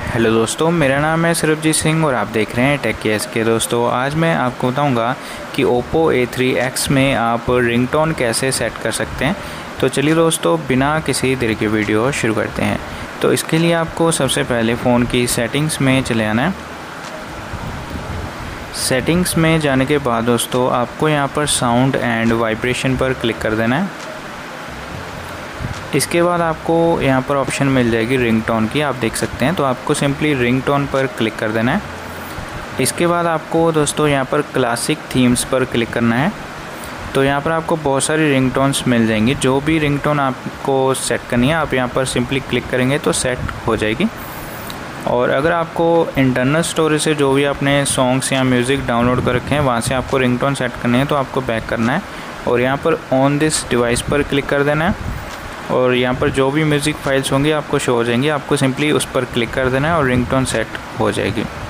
Hello दोस्तों, मेरा नाम है सरबजीत सिंह और आप देख रहे हैं टेक केएस के। दोस्तों आज मैं आपको बताऊंगा कि Oppo A3X में आप रिंगटोन कैसे सेट कर सकते हैं। तो चलिए दोस्तों, बिना किसी देर के वीडियो शुरू करते हैं। तो इसके लिए आपको सबसे पहले फ़ोन की सेटिंग्स में चले आना है। सेटिंग्स में जाने के बाद दोस्तों आपको यहाँ पर साउंड एंड वाइब्रेशन पर क्लिक कर देना है। इसके बाद आपको यहाँ पर ऑप्शन मिल जाएगी रिंगटोन की, आप देख सकते हैं। तो आपको सिंपली रिंगटोन पर क्लिक कर देना है। इसके बाद आपको दोस्तों यहाँ पर क्लासिक थीम्स पर क्लिक करना है। तो यहाँ पर आपको बहुत सारी रिंगटोन्स मिल जाएंगी। जो भी रिंगटोन आपको सेट करनी है आप यहाँ पर सिंपली क्लिक करेंगे तो सेट हो जाएगी। और अगर आपको इंटरनल स्टोरेज से जो भी आपने सॉन्ग्स या म्यूज़िक डाउनलोड कर रखे हैं वहाँ से आपको रिंगटोन सेट करनी है तो आपको बैक करना है और यहाँ पर ऑन दिस डिवाइस पर क्लिक कर देना है। और यहाँ पर जो भी म्यूज़िक फाइल्स होंगी आपको शो हो जाएंगी, आपको सिंपली उस पर क्लिक कर देना है और रिंगटोन सेट हो जाएगी।